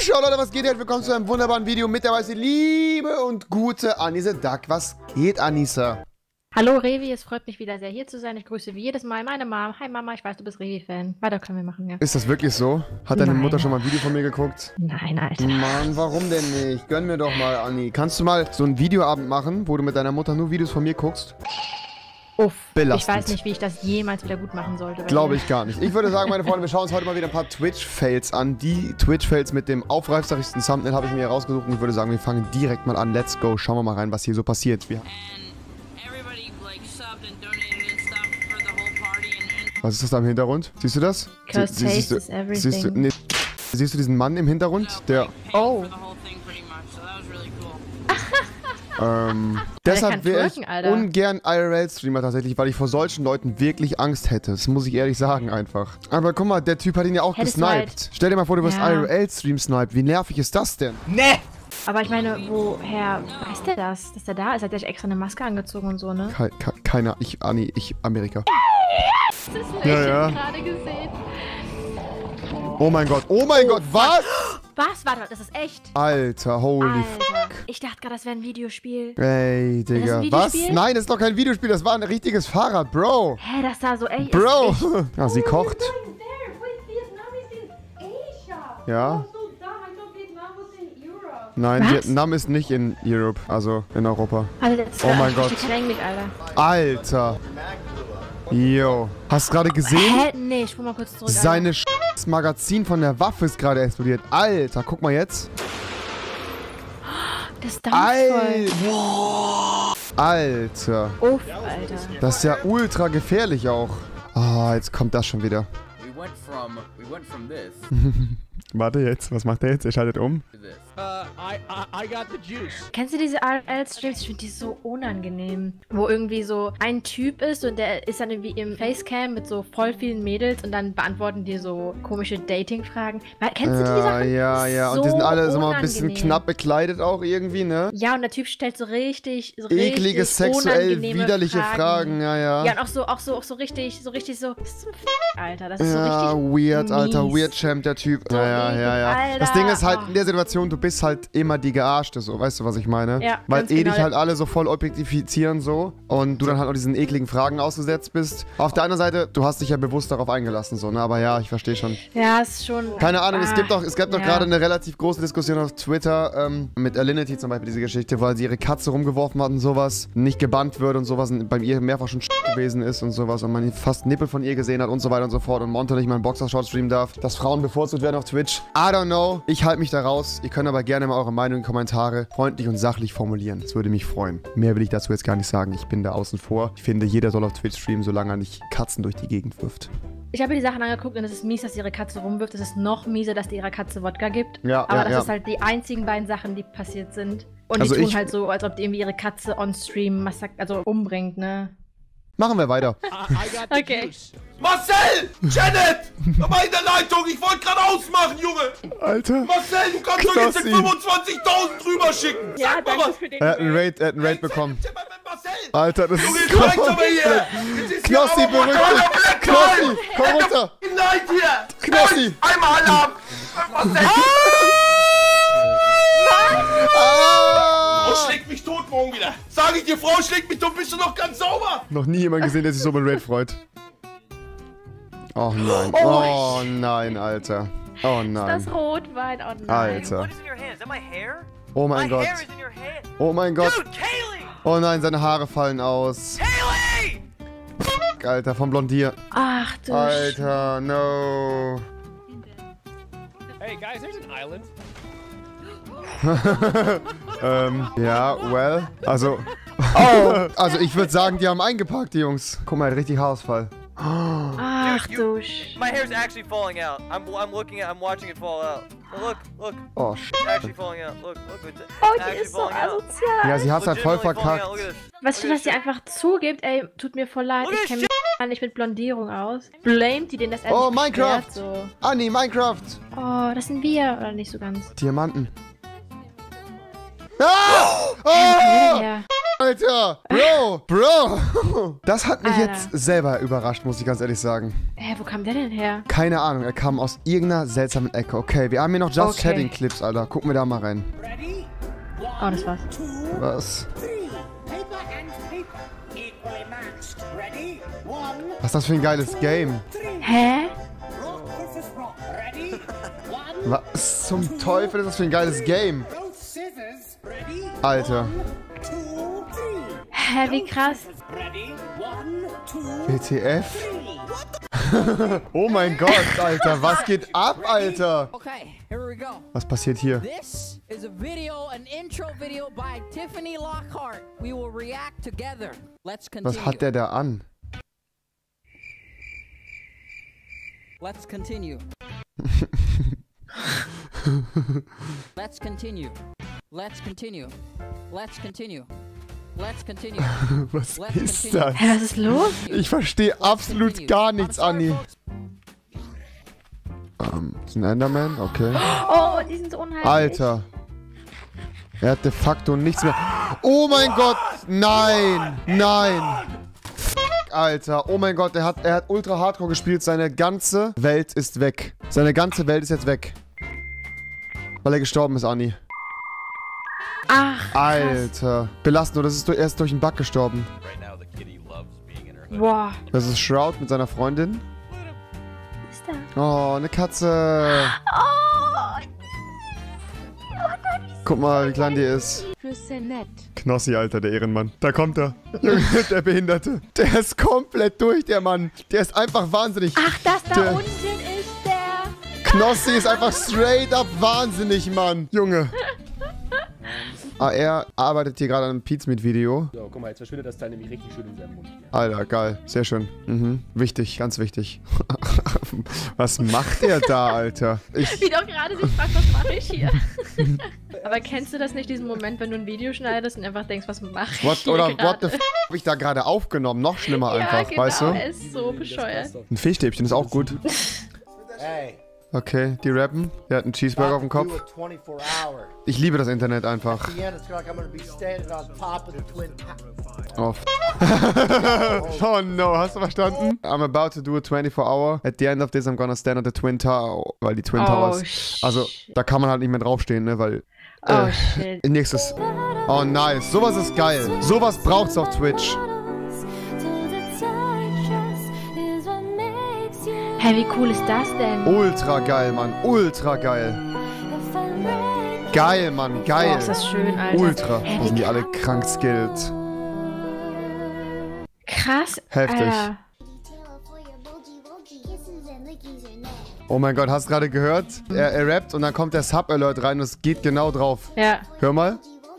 Ciao Leute, was geht? Willkommen zu einem wunderbaren Video mit der weißen liebe und gute Anise Duck. Was geht, Anissa? Hallo Revi, es freut mich wieder sehr hier zu sein. Ich grüße wie jedes Mal meine Mom. Hi Mama, ich weiß, du bist Revi-Fan. Weiter können wir machen, ja. Ist das wirklich so? Hat deine Mutter schon mal ein Video von mir geguckt? Nein, Alter. Mann, warum denn nicht? Gönn mir doch mal, Anni. Kannst du mal so einen Videoabend machen, wo du mit deiner Mutter nur Videos von mir guckst? Uff, belastend. Ich weiß nicht, wie ich das jemals wieder gut machen sollte. Glaube ich gar nicht. Ich würde sagen, meine Freunde, wir schauen uns heute mal wieder ein paar Twitch-Fails an. Die Twitch-Fails mit dem aufreißerigsten Thumbnail habe ich mir herausgesucht und ich würde sagen, wir fangen direkt mal an. Let's go. Schauen wir mal rein, was hier so passiert. Was ist das da im Hintergrund? Siehst du das? Siehst du diesen Mann im Hintergrund? Der... Oh. Deshalb wäre ich ungern IRL-Streamer tatsächlich, weil ich vor solchen Leuten wirklich Angst hätte. Das muss ich ehrlich sagen einfach. Aber guck mal, der Typ hat ihn ja auch gesniped. Stell dir mal vor, du wirst IRL-Stream sniped. Wie nervig ist das denn? Ne! Aber ich meine, woher weiß der das, dass der da ist? Hat der extra eine Maske angezogen und so, ne? Keiner. Amerika. Das ist gerade gesehen. Oh mein Gott. Oh mein Gott, was? Was? Warte, das ist echt? Alter, holy fuck. Ich dachte gerade, das wäre ein Videospiel. Ey, Digga. Was? Nein, das ist doch kein Videospiel, das war ein richtiges Fahrrad, Bro. Hä, das sah so echt. Bro. Ja, sie kocht. Ja. Nein, Vietnam ist nicht in Europe, also in Europa. Alter, oh mein Gott. Alter. Yo. Hast du gerade gesehen? Hä? Nee, ich spring mal kurz zurück. Seine das Magazin von der Waffe ist gerade explodiert. Alter, guck mal jetzt. Das dampft voll. Alter. Uff, Alter. Das ist ja ultra gefährlich auch. Ah, jetzt kommt das schon wieder. We went from this. Warte jetzt, was macht er jetzt? Er schaltet um. I got the juice. Kennst du diese IRL-Streams? Ich finde die so unangenehm. Wo irgendwie so ein Typ ist und der ist dann irgendwie im Facecam mit so voll vielen Mädels und dann beantworten die so komische Dating-Fragen. Kennst du die Sachen? Ja. Und die sind alle so mal ein bisschen knapp bekleidet auch irgendwie, ne? Ja, und der Typ stellt so richtig eklige, sexuell widerliche Fragen. Ja. Ja, und auch so richtig so. Das ist so Alter, das ist so richtig weird, mies. Alter. Weird Champ, der Typ. So Ja. Alter. Das Ding ist halt, in der Situation, du bist halt immer die Gearschte, so. Weißt du, was ich meine? Ja, weil dich halt alle so voll objektifizieren, so. Und du dann halt auch diesen ekligen Fragen ausgesetzt bist. Auf der anderen Seite, du hast dich ja bewusst darauf eingelassen, so, ne? Aber ja, ich verstehe schon. Ja, ist schon... Keine Ahnung, es gibt doch gerade eine relativ große Diskussion auf Twitter, mit Alinity zum Beispiel, diese Geschichte, weil sie ihre Katze rumgeworfen hat und sowas, nicht gebannt wird und sowas, und bei ihr mehrfach schon gewesen ist und sowas und man fast Nippel von ihr gesehen hat und so weiter und so fort und Monte nicht mal einen Boxershort streamen darf, dass Frauen bevorzugt werden auf Twitch. I don't know. Ich halte mich da raus. Ihr könnt aber gerne mal eure Meinung in die Kommentare freundlich und sachlich formulieren. Das würde mich freuen. Mehr will ich dazu jetzt gar nicht sagen. Ich bin da außen vor. Ich finde, jeder soll auf Twitch streamen, solange er nicht Katzen durch die Gegend wirft. Ich habe mir die Sachen angeguckt und es ist mies, dass ihre Katze rumwirft. Es ist noch mieser, dass die ihrer Katze Wodka gibt. Ja, aber das ist halt die einzigen beiden Sachen, die passiert sind. Und also die tun halt so, als ob die irgendwie ihre Katze on Stream umbringt, ne? Machen wir weiter. Okay. Marcel! Janet! Aber in der Leitung! Ich wollte gerade ausmachen, Junge! Alter! Marcel, du kannst doch jetzt 25.000 drüber schicken! Ja, danke für den. Er hat einen Raid bekommen. Alter, das Junge, ist du reicht aber hier! Knossi, beruhig dich! Knossi, komm runter! Nein, hier! Knossi! Einmal Alarm! Marcel! Frau schlägt mich tot morgen wieder! Sag ich dir, Frau schlägt mich tot, bist du noch ganz sauber! Noch nie jemand gesehen, der sich so über Raid freut. Oh nein. Oh nein, Alter. Oh nein. Ist das Rotwein? Oh nein. Alter. Oh mein Gott. Oh mein Gott. Oh nein, seine Haare fallen aus. Alter, vom Blondier. Ach du Alter, no. Hey guys, there's an island. Ja, well. Also. Also ich würde sagen, die haben eingepackt, die Jungs. Guck mal, richtig Haarausfall. Ach du My hair's actually falling out. I'm watching it fall out. Look. Oh shit. It's actually falling out. Look, it's die actually ist so falling out. asozial. Ja, sie hat's halt voll verkackt. Weißt du, dass sie einfach zugibt, ey, tut mir voll leid, ich kenne mich gar nicht mit Blondierung aus. Blamet die den das Oh, Minecraft! So. Anni, Minecraft! Oh, das sind wir. Oder nicht so ganz. Diamanten. Ah! Oh! Ja. Alter! Bro! Das hat mich Alter. jetzt selber überrascht, muss ich ganz ehrlich sagen. Hä, wo kam der denn her? Keine Ahnung, er kam aus irgendeiner seltsamen Ecke. Okay, wir haben hier noch Just Okay. Chatting Clips, Alter. Gucken wir da mal rein. Oh, das war's. Was? Was ist das für ein geiles Game? Hä? Was zum Teufel ist das für ein geiles Game? Alter. Hä, wie krass. WTF? Oh mein Gott, Alter. Was geht ab, Alter? Okay, here we go. Was passiert hier? This is a video, an intro video by Tiffany Lockhart. We will react together. Let's continue. Was hat der da an? Let's continue. Let's continue. Let's continue. Let's continue. Let's continue. Was Let's ist continue. das? Hä, was ist los? Ich verstehe absolut gar nichts, Anni. Ist ein Enderman? Okay. Oh, die sind so unheimlich. Alter. Er hat de facto nichts mehr. Oh mein Gott. Nein. Nein. Alter. Oh mein Gott. Er hat ultra hardcore gespielt. Seine ganze Welt ist weg. Seine ganze Welt ist jetzt weg. Weil er gestorben ist, Anni. Ach, krass. Alter. Belastend. Er ist durch den Bug gestorben. Boah. Das ist Shroud mit seiner Freundin. Was ist da? Oh, eine Katze. Oh. Guck mal, wie klein die ist. Knossi, Alter, der Ehrenmann. Da kommt er. Junge, der Behinderte. Der ist komplett durch, der Mann. Der ist einfach wahnsinnig. Ach, das da Der- unten ist der. Knossi ist einfach straight up wahnsinnig, Mann. Junge. Er arbeitet hier gerade an einem Pizmeet-Video. So, guck mal, jetzt verschwindet das Teil nämlich richtig schön in seinem Mund hier. Alter, geil. Sehr schön. Mhm. Wichtig, ganz wichtig. Was macht der da, Alter? Wie doch gerade sich fragt, was mache ich hier? Aber kennst du das nicht, diesen Moment, wenn du ein Video schneidest und einfach denkst, was mache ich What, hier oder what gerade? the f hab ich da gerade aufgenommen? Noch schlimmer Ja, einfach, genau, weißt du? er ist so bescheuert. Ein Fischstäbchen ist auch gut. Hey, Okay, die rappen. Der hat einen Cheeseburger auf dem Kopf. 24 hour. Ich liebe das Internet einfach. At the end, it's like I'm gonna be standing on top of the Twin Towers. Oh, f oh no, hast du verstanden? I'm about to do a 24-hour. At the end of this, I'm gonna stand on the Twin Tower. Weil die Twin Towers... Also, da kann man halt nicht mehr draufstehen, ne? Weil... Oh, shit. Nächstes. Oh, nice. Sowas ist geil. Sowas braucht's auf Twitch. Hä, wie cool ist das denn? Ultra geil, Mann. Ultra geil. Geil, Mann. Boah, Geil. ist das schön, Alter. Ultra. Hä, Da wie sind die alle krank skilled. krass. Heftig. Alter. Oh mein Gott, hast du gerade gehört? Er rappt und dann kommt der Sub-Alert rein und es geht genau drauf. Ja. Hör mal.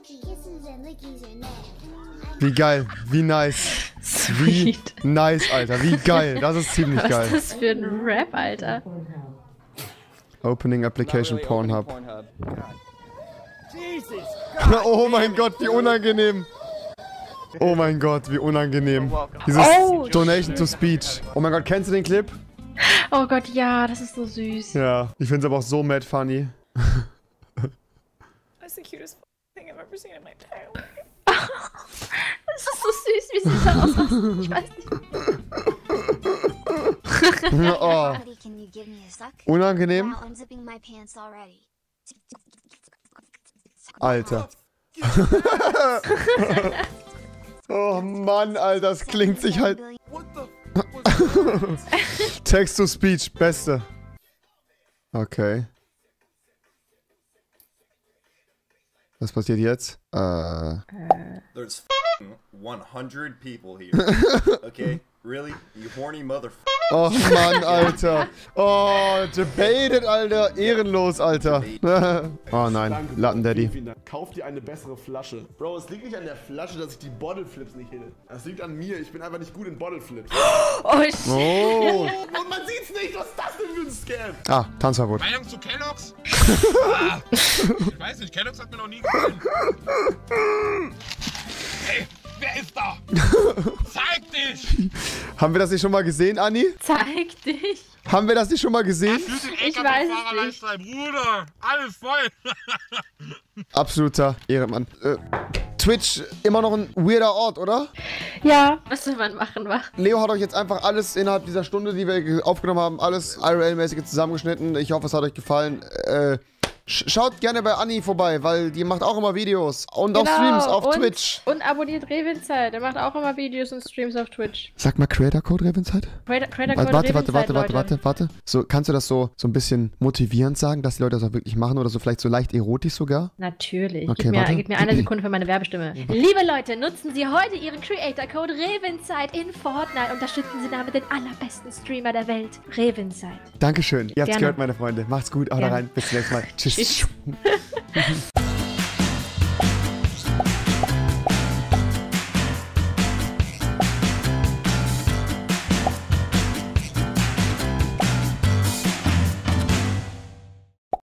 Wie geil. Wie nice. Wie Sweet. nice, Alter. Wie geil. Das ist ziemlich Was geil. ist das für ein Rap, Alter? Opening Application Pornhub. Oh mein Gott, wie unangenehm. Oh mein Gott, wie unangenehm. Dieses Oh, Donation to Speech. Oh mein Gott, kennst du den Clip? Oh Gott, ja, das ist so süß. Ja, ich finde es aber auch so mad funny. That's the cutest thing I've ever seen in my entire life. Das ist so süß, wie sie da aussieht. Ich weiß nicht. Oh, Can you give me a suck? unangenehm? Wow, unzipping my pants already. Alter. Oh Mann, Alter, das klingt sich halt... Text to Speech, beste. Okay. Was passiert jetzt? There's 100 people here. Okay? Really? You horny motherfucker. Oh Mann, Alter. Oh, debated, Alter. Ehrenlos, Alter. Oh nein, Latten Daddy. Kauf dir eine bessere Flasche. Bro, es liegt nicht an der Flasche, dass ich die Bottle Flips nicht hitte. Es liegt an mir. Ich bin einfach nicht gut in Bottle Flips. Oh, shit. Oh. Und man sieht's nicht. Was ist das denn für ein Scam? Ah, Tanzverbot. Meinung zu Kellogg's? Ich weiß nicht, Kellogg's hat mir noch nie gefallen. Hey, wer ist da? Zeig dich! Haben wir das nicht schon mal gesehen, Anni? Zeig dich. Haben wir das nicht schon mal gesehen? Ich weiß es nicht. Bruder! Alles voll! Absoluter Ehrenmann. Twitch immer noch ein weirder Ort, oder? Ja, was soll man machen, wa? Leo hat euch jetzt einfach alles innerhalb dieser Stunde, die wir aufgenommen haben, alles IRL-mäßige zusammengeschnitten. Ich hoffe, es hat euch gefallen. Schaut gerne bei Anni vorbei, weil die macht auch immer Videos und auch Streams auf Twitch. Und abonniert Revinzeit. Der macht auch immer Videos und Streams auf Twitch. Sag mal Creator Code Revinzeit. Creator Code Warte. So, kannst du das so ein bisschen motivierend sagen, dass die Leute das auch wirklich machen oder so vielleicht so leicht erotisch sogar? Natürlich. Okay, gib mir eine Sekunde für meine Werbestimme. Liebe Leute, nutzen Sie heute Ihren Creator Code Revinzeit in Fortnite. Unterstützen Sie damit den allerbesten Streamer der Welt. Revinzeit. Dankeschön. Ihr habt's Gerne. gehört, meine Freunde. Macht's gut. Haut rein. Bis zum nächsten Mal. Tschüss.